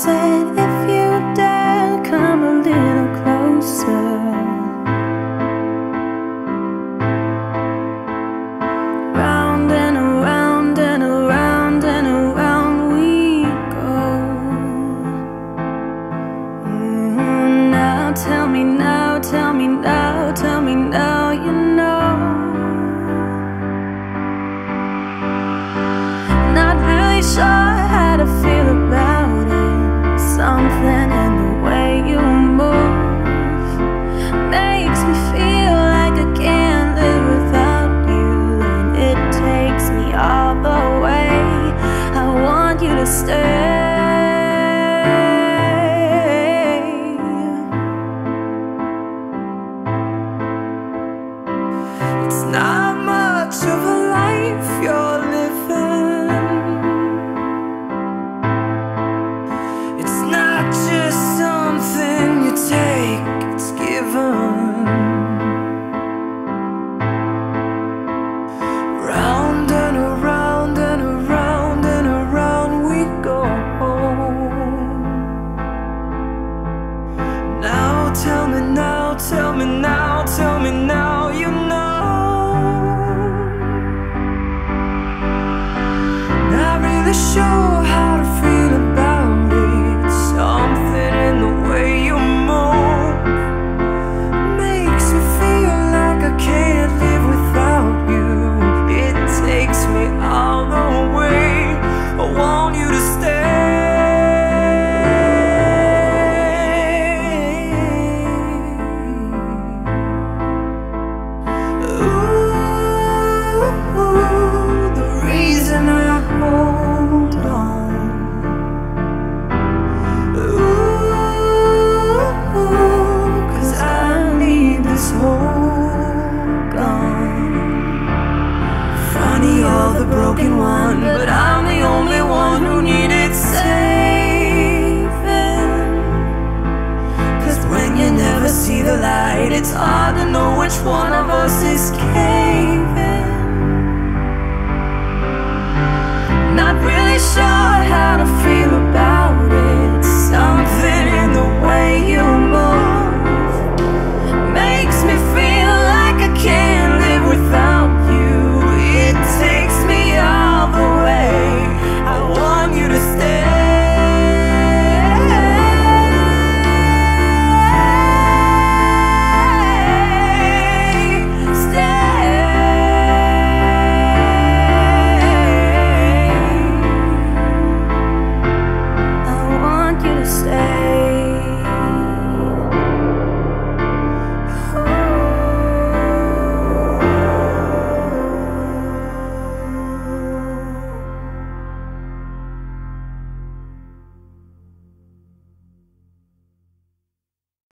said, if you dare, come a little closer. Round and around and around and around we go. Now tell me now, tell me now, tell me now, you know. Not really sure how to feel about it. Something in the way you move makes me feel like I can't live without you, and it takes me all the way. I want you to stay. It's not much of a life you're living. It's not just something you take, it's given. Round and around and around and around we go. Now tell me now, tell me now, tell me now, you know. Not really sure how to feel about it. Something in the way you move makes me feel like I can't live without you. It takes me all the way. I want you to stay. Ooh, the reason I hold on. Ooh, 'cause I need this whole gone. Funny, you're the broken one, but I'm the only one who needed saving. 'Cause when you never see the light, it's hard to know which one of us is caving. Not really sure how to feel about